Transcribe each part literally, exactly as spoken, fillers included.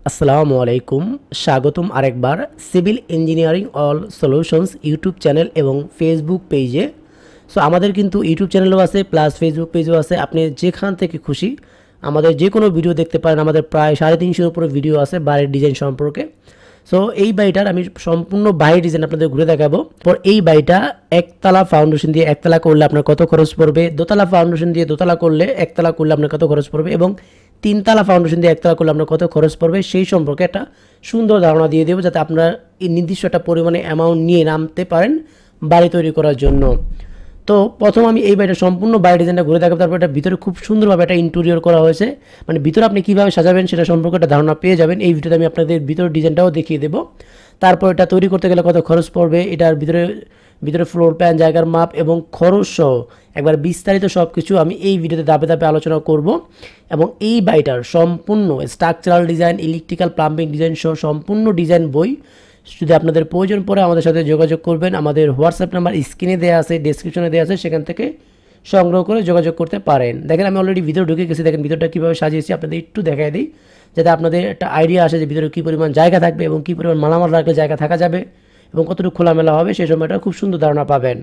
আসসালামু আলাইকুম, স্বাগতম আরেকবার civil engineering all solutions YouTube channel এবং ফেসবুক পেজে। সো আমাদের কিন্তু ইউটিউব চ্যানেলও আছে প্লাস ফেসবুক পেজও আছে। আপনি যেখান থেকে খুশি আমাদের যে কোনো ভিডিও দেখতে পারেন। আমাদের প্রায় সাড়ে তিনশোর উপরে ভিডিও আছে বাড়ির ডিজাইন সম্পর্কে। সো এই বাড়িটার আমি সম্পূর্ণ বাড়ির ডিজাইন আপনাদের ঘুরে দেখাবো। পর এই বাড়িটা একতলা ফাউন্ডেশন দিয়ে একতলা করলে আপনার কত খরচ পড়বে, দোতলা ফাউন্ডেশন দিয়ে দোতলা করলে একতলা করলে আপনার কত খরচ পড়বে, এবং তিনতলা ফাউন্ডেশন দিয়ে একতলা করলে আপনার কত খরচ পড়বে সেই সম্পর্কে একটা সুন্দর ধারণা দিয়ে দেবো, যাতে আপনারা এই নির্দিষ্ট একটা পরিমাণে অ্যামাউন্ট নিয়ে নামতে পারেন বাড়ি তৈরি করার জন্য। তো প্রথম আমি এই বাড়িটা সম্পূর্ণ বাড়ি ডিজাইনটা ঘুরে দেখাবো। তারপর এটা ভিতরে খুব সুন্দরভাবে একটা ইন্টেরিয়র করা হয়েছে, মানে ভিতরে আপনি কীভাবে সাজাবেন সেটা সম্পর্কে একটা ধারণা পেয়ে যাবেন। এই ভিডিওতে আমি আপনাদের ভিতরের ডিজাইনটাও দেখিয়ে দেবো। তারপর এটা তৈরি করতে গেলে কত খরচ পড়বে, এটার ভিতরে ভিতরে ফ্লোর প্ল্যান, জায়গার মাপ এবং খরচ সহ একবার বিস্তারিত সব কিছু আমি এই ভিডিওতে ধাপে ধাপে আলোচনা করব। এবং এই বাড়িটার সম্পূর্ণ structural design, electrical, plumbing design সহ সম্পূর্ণ ডিজাইন বই যদি আপনাদের প্রয়োজন পড়ে আমাদের সাথে যোগাযোগ করবেন। আমাদের হোয়াটসঅ্যাপ নাম্বার স্ক্রিনে দেওয়া আছে, ডেসক্রিপশনে দেওয়া আছে, সেখান থেকে সংগ্রহ করে যোগাযোগ করতে পারেন। দেখেন আমি অলরেডি ভিতরে ঢুকে গেছি। দেখেন ভিতরটা কীভাবে সাজিয়েছি আপনাদের একটু দেখাই দিই, যাতে আপনাদের একটা আইডিয়া আসে যে ভিতরে কী পরিমাণ জায়গা থাকবে এবং কী পরিমাণ মালামাল রাখলে জায়গা থাকা যাবে এবং কতটুকু খোলামেলা হবে সেই সময়টা খুব সুন্দর ধারণা পাবেন।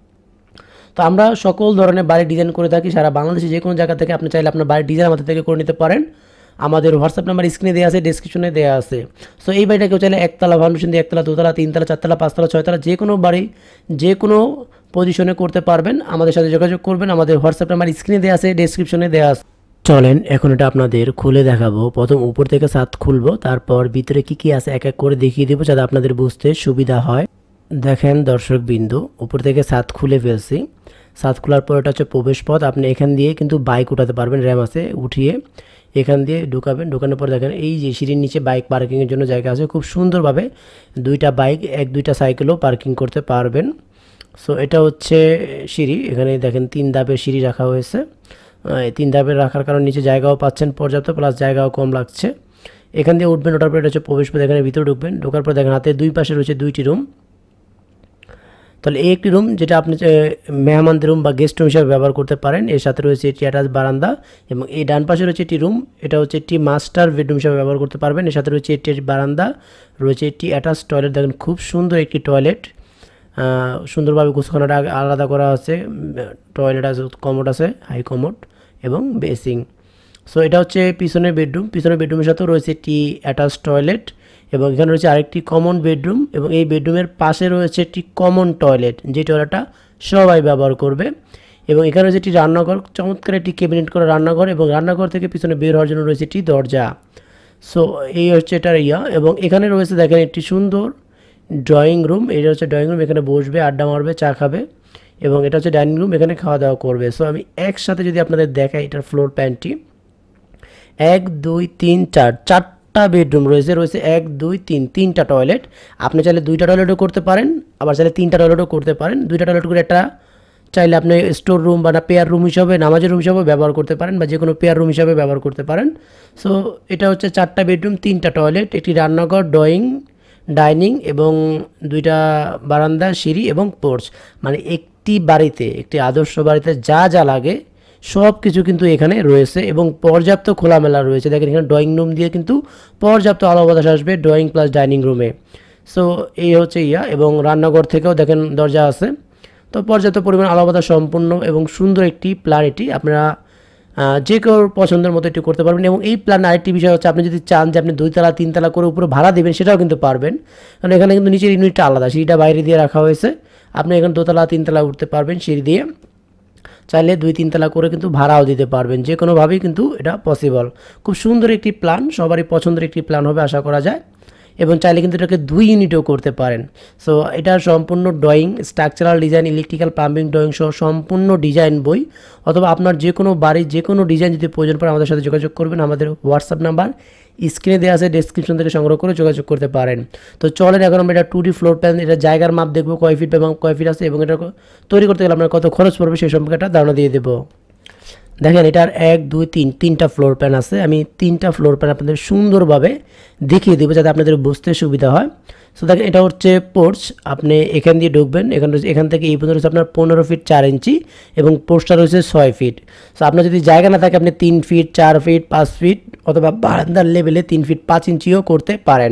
তো আমরা সকল ধরনের বাড়ির ডিজাইন করে থাকি সারা বাংলাদেশে। যে কোনো জায়গা থেকে আপনি চাইলে আপনার বাড়ির ডিজাইন আমাদের থেকে করে নিতে পারেন। আমাদের হোয়াটসঅ্যাপ নাম্বার স্ক্রিনে দেওয়া আছে, ডেসক্রিপশনে দেওয়া আছে। সো এই বাড়িটা কেউ চাইলে একতলা ফাউন্ডেশন দিয়ে একতলা, দোতলা, তিনতলা, চারতলা, পাঁচতলা, ছয়তলা যে কোনো বাড়ি যে কোনো পজিশনে করতে পারবেন। আমাদের সাথে যোগাযোগ করবেন। আমাদের হোয়াটসঅ্যাপ নাম্বার স্ক্রিনে দেওয়া আছে, ডেসক্রিপশনে দেওয়া আছে। চলেন এখন এটা আপনাদের খুলে দেখাবো। প্রথম উপর থেকে ছাদ খুলবো, তারপর ভিতরে কি কি আছে এক এক করে দেখিয়ে দেবো, যাতে আপনাদের বুঝতে সুবিধা হয়। দেখেন দর্শক বিন্দু, উপর থেকে ছাদ খুলে ফেলছি। ছাদ খোলার পর এটা হচ্ছে প্রবেশ পথ। আপনি এখান দিয়ে কিন্তু বাইক উঠাতে পারবেন, র্যাম আছে, উঠিয়ে এখান দিয়ে ঢুকাবেন। ঢুকানোর পর দেখেন এই যে সিঁড়ির নিচে বাইক পার্কিংয়ের জন্য জায়গা আছে। খুব সুন্দরভাবে দুইটা বাইক, এক দুইটা সাইকেলও পার্কিং করতে পারবেন। সো এটা হচ্ছে সিঁড়ি। এখানে দেখেন তিন ধাপের সিঁড়ি রাখা হয়েছে। তিন ধাপের রাখার কারণে নিচে জায়গাও পাচ্ছেন পর্যাপ্ত, প্লাস জায়গাও কম লাগছে। এখান দিয়ে উঠবেন, ওঠার পর এটা হচ্ছে প্রবেশ পথ। এখানে ভিতরে ঢুকবেন। ঢোকার পর দেখেন হাতে দুই পাশে রয়েছে দুইটি রুম। তাহলে এই একটি রুম যেটা আপনি মেহমানদের রুম বা গেস্ট রুম হিসাবে ব্যবহার করতে পারেন। এর সাথে রয়েছে একটি অ্যাটাচ বারান্দা এবং এই ডান পাশে রয়েছে একটি রুম, এটা হচ্ছে একটি মাস্টার বেডরুম হিসাবে ব্যবহার করতে পারবেন। এর সাথে রয়েছে একটি বারান্দা, রয়েছে একটি অ্যাটাচ টয়লেট। দেখেন খুব সুন্দর একটি টয়লেট, সুন্দরভাবে গোছখানাটা আলাদা করা আছে। টয়লেট আছে, কমোড আছে, হাই কমোড এবং বেসিং। সো এটা হচ্ছে পিছনের বেডরুম। পিছনের বেডরুমের সাথেও রয়েছে একটি অ্যাটাচ টয়লেট এবং এখানে রয়েছে আরেকটি কমন বেডরুম এবং এই বেডরুমের পাশে রয়েছে একটি কমন টয়লেট, যে টয়লেটটা সবাই ব্যবহার করবে। এবং এখানে রয়েছে একটি রান্নাঘর, চমৎকার একটি ক্যাবিনেট করা রান্নাঘর, এবং রান্নাঘর থেকে পিছনে বের হওয়ার জন্য রয়েছে একটি দরজা। সো এই হচ্ছে এটার ইয়া। এবং এখানে রয়েছে দেখেন একটি সুন্দর ড্রয়িং রুম। এটা হচ্ছে ড্রয়িং রুম, এখানে বসবে, আড্ডা মারবে, চা খাবে। এবং এটা হচ্ছে ডাইনিং রুম, এখানে খাওয়া দাওয়া করবে। সো আমি একসাথে যদি আপনাদের দেখাই এটার ফ্লোর প্ল্যানটি, এক দুই তিন চার চারটা বেডরুম রয়েছে। রয়েছে এক দুই তিন তিনটা টয়লেট। আপনি চাইলে দুইটা টয়লেটও করতে পারেন, আবার চাইলে তিনটা টয়লেটও করতে পারেন। দুইটা টয়লেট করে একটা চাইলে আপনি স্টোর রুম বা পেয়ার রুম হিসাবে, নামাজের রুম হিসাবে ব্যবহার করতে পারেন, বা যে কোনো পেয়ার রুম হিসাবে ব্যবহার করতে পারেন। সো এটা হচ্ছে চারটা বেডরুম, তিনটা টয়লেট, একটি রান্নাঘর, ড্রয়িং, ডাইনিং এবং দুইটা বারান্দা, সিঁড়ি এবং পোর্চ। মানে একটি বাড়িতে, একটি আদর্শ বাড়িতে যা যা লাগে সব কিছু কিন্তু এখানে রয়েছে এবং পর্যাপ্ত খোলামেলা রয়েছে। দেখেন এখানে ড্রয়িং রুম দিয়ে কিন্তু পর্যাপ্ত আলো বাতাস আসবে ড্রয়িং প্লাস ডাইনিং রুমে। সো এই হচ্ছে ইয়া। এবং রান্নাঘর থেকেও দেখেন দরজা আছে। তো পর্যাপ্ত পরিমাণ আলো বাতাস সম্পূর্ণ এবং সুন্দর একটি প্ল্যান এটি। আপনারা যে কেউ পছন্দের মতো এটি করতে পারবেন। এবং এই প্ল্যান আরেকটি বিষয় হচ্ছে, আপনি যদি চান যে আপনি দুইতলা তিনতলা করে উপরে ভাড়া দেবেন, সেটাও কিন্তু পারবেন। কারণ এখানে কিন্তু নিচের ইউনিটটা আলাদা, সিঁড়িটা বাইরে দিয়ে রাখা হয়েছে। আপনি এখানে দোতলা তিনতলা উঠতে পারবেন সিঁড়ি দিয়ে, চাইলে দুই তিনতলা করে কিন্তু ভাড়াও দিতে পারবেন। যে কোনোভাবেই কিন্তু এটা পসিবল। খুব সুন্দর একটি প্ল্যান, সবারই পছন্দের একটি প্ল্যান হবে আশা করা যায়। এবং চাইলে কিন্তু এটাকে দুই ইউনিটও করতে পারেন। সো এটা সম্পূর্ণ drawing, structural design, electrical, plumbing drawing সহ সম্পূর্ণ ডিজাইন বই। অথবা আপনার যে কোনো বাড়ির যে কোনো ডিজাইন যদি প্রয়োজন পড়ে আমাদের সাথে যোগাযোগ করবেন। আমাদের হোয়াটসঅ্যাপ নাম্বার স্ক্রিনে দেওয়া আছে, ডেসক্রিপশন থেকে সংগ্রহ করে যোগাযোগ করতে পারেন। তো চলেন এখন আমরা এটা টু ডি ফ্লোর প্ল্যান, এটা জায়গার মাপ দেখবো, কয় ফিট এবং কয় ফিট আছে এবং এটা তৈরি করতে গেলে আপনার কত খরচ পড়বে সেই সম্পর্কে একটা ধারণা দিয়ে দেবো। দেখেন এটার এক দুই তিন তিনটা ফ্লোর প্ল্যান আছে। আমি তিনটা ফ্লোর প্ল্যান আপনাদের সুন্দরভাবে দেখিয়ে দেবো যাতে আপনাদের বুঝতে সুবিধা হয়। সো দেখেন এটা হচ্ছে পোর্চ, আপনি এখান দিয়ে ঢুকবেন, এখান এখান থেকে এই পর্যন্ত রয়েছে আপনার পনেরো ফিট চার ইঞ্চি এবং পোর্চটা রয়েছে ছয় ফিট। সো আপনার যদি জায়গা না থাকে আপনি তিন ফিট চার ফিট পাঁচ ফিট অথবা বারান্দার লেভেলে তিন ফিট পাঁচ ইঞ্চিও করতে পারেন।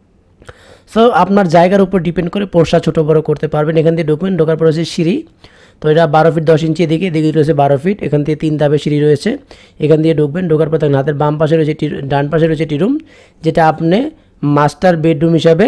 সো আপনার জায়গার উপর ডিপেন্ড করে পোর্চটা ছোটো বড়ো করতে পারবেন। এখান দিয়ে ঢুকবেন, ঢোকার পর হচ্ছে সিঁড়ি, তো এটা বারো ফিট দশ ইঞ্চি, এদিকে এদিকে রয়েছে বারো ফিট, এখান থেকে তিন ধাপে সিঁড়ি রয়েছে। এখান দিয়ে ঢুকবেন, ঢোকার পর তখন হাতের বাম পাশে রয়েছে ডান পাশে রয়েছে টি রুম, যেটা আপনি মাস্টার বেডরুম হিসাবে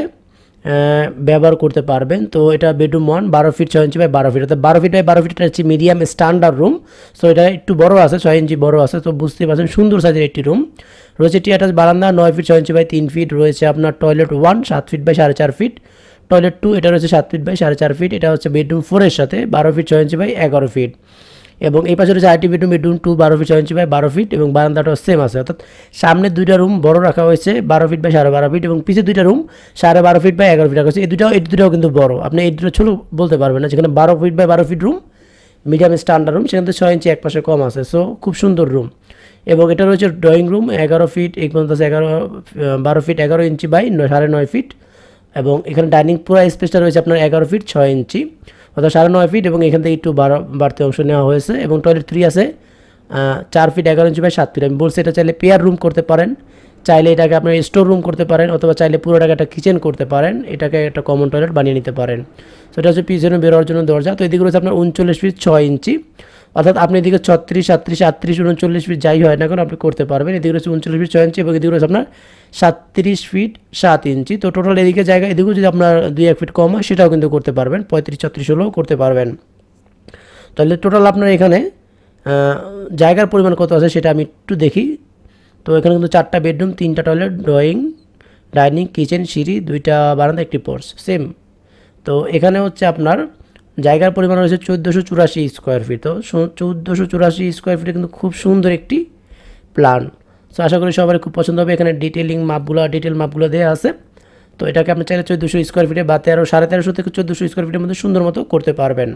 ব্যবহার করতে পারবেন। তো এটা বেডরুম ওয়ান, বারো ফিট ছয় ইঞ্চি বাই বারো ফিট, অর্থাৎ বারো ফিট বাই বারো ফিট হচ্ছে মিডিয়াম স্ট্যান্ডার্ড রুম। সো এটা একটু বড় আছে, ছয় ইঞ্চি বড় আছে, তো বুঝতেই পারছেন সুন্দর সাইজের একটি রুম রয়েছে। টি অ্যাটাচ বারান্দা নয় ফিট ছয় ইঞ্চি বাই তিন ফিট রয়েছে। আপনার টয়লেট ওয়ান সাত ফিট বাই সাড়ে চার ফিট, টয়লেট টু এটা রয়েছে সাত ফিট বাই সাড়ে চার ফিট, এটা হচ্ছে বেডরুম ফোরের সাথে বারো ফিট ছয় ইঞ্চি বাই এগারো ফিট। এবং এই পাশে রয়েছে আইটি বেডরুম, বেডরুম টু বারো ফিট ছয় ইঞ্চি বাই বারো ফিট এবং বারান্দাটাও সেম আছে, অর্থাৎ সামনে দুইটা রুম বড় রাখা হয়েছে বারো ফিট বাই সাড়ে বারো ফিট এবং পিছিয়ে দুইটা রুম সাড়ে বারো ফিট বাই এগারো ফিট রাখা হয়েছে। এই দুটাও এই দুটাও কিন্তু বড়, আপনি এই দুটো ছোটো বলতে পারবেন না। যেখানে বারো ফিট বাই বারো feet room medium standard room, সেখানে ছয় ইঞ্চি এক পাশে কম আছে। সো খুব সুন্দর রুম। এবং এটা রয়েছে ড্রয়িং রুম, এগারো ফিট এই পর্যন্ত আছে এগারো বারো ফিট এগারো ইঞ্চি বাই সাড়ে নয় ফিট এবং এখানে ডাইনিং পুরো স্পেসটা রয়েছে আপনার এগারো ফিট ছয় ইঞ্চি অর্থাৎ সাড়ে নয় ফিট এবং এখান থেকে একটু বারো বাড়তি অংশ নেওয়া হয়েছে। এবং টয়লেট থ্রি আছে চার ফিট এগারো ইঞ্চি বাই সাত ফিট। আমি বলছি এটা চাইলে পেয়ার রুম করতে পারেন, চাইলে এটাকে আপনার স্টোর রুম করতে পারেন অথবা চাইলে পুরোটাকে একটা কিচেন করতে পারেন, এটাকে একটা কমন টয়লেট বানিয়ে নিতে পারেন। তো এটা হচ্ছে পিছনে বেরোয়ার জন্য দরজা। তো এদিকে রয়েছে আপনার উনচল্লিশ ফিট ছয় ইঞ্চি, অর্থাৎ আপনি এদিকে ছত্রিশ সাতত্রিশ আটত্রিশ উনচল্লিশ ফিট যাই হয় না কেন আপনি করতে পারবেন। এদিকে রয়েছে উনচল্লিশ ফিট ছয় ইঞ্চি এবং এদিকে রয়েছে আপনার সাতত্রিশ ফিট সাত ইঞ্চি। তো টোটাল এদিকে জায়গা এদিকেও যদি আপনার দুই এক ফিট কম হয় সেটাও কিন্তু করতে পারবেন, পঁয়ত্রিশ ছত্রিশ হলেও করতে পারবেন। তাহলে টোটাল আপনার এখানে জায়গার পরিমাণ কত আছে সেটা আমি একটু দেখি। তো এখানে কিন্তু চারটা বেডরুম, তিনটা টয়লেট, ড্রয়িং, ডাইনিং, কিচেন, সিঁড়ি, দুইটা বারান্দা, একটি পোর্চ সেম। তো এখানে হচ্ছে আপনার জায়গার পরিমাণ রয়েছে চোদ্দোশো চুরাশি স্কোয়ার ফিট। তো চোদ্দোশো চুরাশি স্কোয়ার ফিটে কিন্তু খুব সুন্দর একটি প্ল্যান। সো আশা করি সবার খুব পছন্দ হবে। এখানে ডিটেলিং মাপগুলো ডিটেল মাপগুলো দেওয়া আছে। তো এটাকে আপনি চাইলে চোদ্দোশো স্কোয়ার ফিটে বা তেরো সাড়ে তেরোশো থেকে চোদ্দোশো স্কোয়ার ফিটের মধ্যে সুন্দর মতো করতে পারবেন।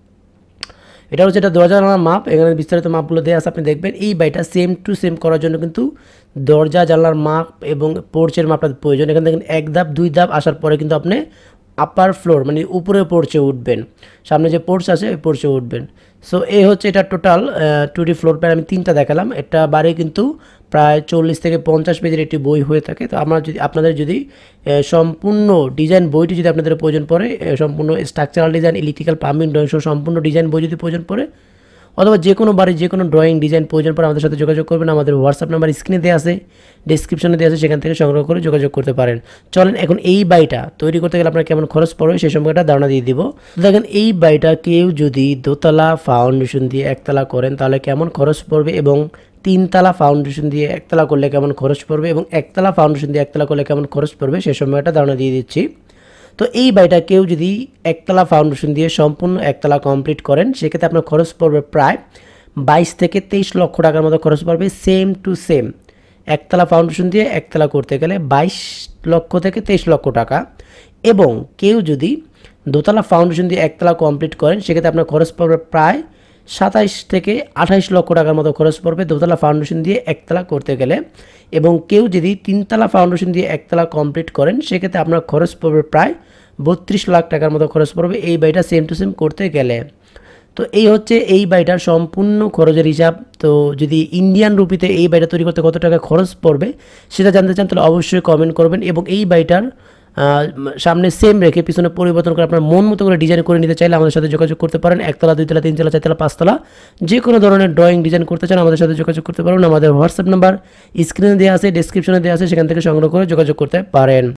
এটা হচ্ছে এটা দরজা জানলার মাপ, এখানে বিস্তারিত মাপগুলো দেওয়া আছে, আপনি দেখবেন। এই বাড়িটা সেম টু সেম করার জন্য কিন্তু দরজা জানলার মাপ এবং পোর্চের মাপটা প্রয়োজন। এখানে দেখেন এক ধাপ দুই ধাপ আসার পরে কিন্তু আপনি আপার ফ্লোর মানে উপরে পোর্চে উঠবেন, সামনে যে পোর্চ আছে ওই পোর্চে উঠবেন। সো এই হচ্ছে এটা total two D floor plan আমি তিনটা দেখালাম। একটা বাড়ি কিন্তু প্রায় চল্লিশ থেকে পঞ্চাশ পেজের একটি বই হয়ে থাকে। তো আমরা যদি আপনাদের যদি সম্পূর্ণ ডিজাইন বইটি যদি আপনাদের প্রয়োজন পড়ে, সম্পূর্ণ structural design, electrical, plumbing, drawing সহ সম্পূর্ণ ডিজাইন বই যদি প্রয়োজন পড়ে অথবা যে কোনো বাড়ির যে কোনো ড্রয়িং ডিজাইন প্রয়োজন পড়ে আমাদের সাথে যোগাযোগ করবেন। আমাদের হোয়াটসঅ্যাপ নাম্বার স্ক্রিনে দেওয়া আছে, ডিসক্রিপশনে দেওয়া আছে, সেখান থেকে সংগ্রহ করে যোগাযোগ করতে পারেন। চলেন এখন এই বাড়িটা তৈরি করতে গেলে আপনার কেমন খরচ পড়বে সেই সম্পর্কে একটা ধারণা দিয়ে দিব। দেখেন এই বাড়িটা কেউ যদি দোতলা ফাউন্ডেশন দিয়ে একতলা করেন তাহলে কেমন খরচ পড়বে এবং তিনতলা ফাউন্ডেশন দিয়ে একতলা করলে কেমন খরচ পড়বে এবং একতলা ফাউন্ডেশন দিয়ে একতলা করলে কেমন খরচ পড়বে সেই সম্পর্কে একটা ধারণা দিয়ে দিচ্ছি। তো এই বাড়িটা কেউ যদি একতলা ফাউন্ডেশন দিয়ে সম্পূর্ণ একতলা কমপ্লিট করেন সেক্ষেত্রে আপনার খরচ পড়বে প্রায় বাইশ থেকে তেইশ লক্ষ টাকার মতো খরচ পড়বে, সেম টু সেম। একতলা ফাউন্ডেশন দিয়ে একতলা করতে গেলে বাইশ লক্ষ থেকে তেইশ লক্ষ টাকা। এবং কেউ যদি দোতলা ফাউন্ডেশন দিয়ে একতলা কমপ্লিট করেন সেক্ষেত্রে আপনার খরচ পড়বে প্রায় সাতাইশ থেকে আঠাইশ লক্ষ টাকার মতো খরচ পড়বে দোতলা ফাউন্ডেশন দিয়ে একতলা করতে গেলে। এবং কেউ যদি তিনতলা ফাউন্ডেশন দিয়ে একতলা কমপ্লিট করেন সেক্ষেত্রে আপনার খরচ পড়বে প্রায় বত্রিশ লাখ টাকার মতো খরচ পড়বে এই বাড়িটা সেম টু সেম করতে গেলে। তো এই হচ্ছে এই বাড়িটার সম্পূর্ণ খরচের হিসাব। তো যদি ইন্ডিয়ান রুপিতে এই বাড়িটা তৈরি করতে কত টাকা খরচ পড়বে সেটা জানতে চান তাহলে অবশ্যই কমেন্ট করবেন। এবং এই বাড়িটার সামনে সেম রেখে পিছনে পরিবর্তন করে আপনার মন মতো করে ডিজাইন করে নিতে চাইলে আমাদের সাথে যোগাযোগ করতে পারেন। একতলা দুইতলা তিনতলা চারতলা পাঁচতলা যে কোনো ধরনের ড্রয়িং ডিজাইন করতে চান আমাদের সাথে যোগাযোগ করতে পারেন। আমাদের হোয়াটসঅ্যাপ নাম্বার স্ক্রিনে দেওয়া আছে, ডেসক্রিপশনে দেওয়া আছে, সেখান থেকে সংগ্রহ করে যোগাযোগ করতে পারেন।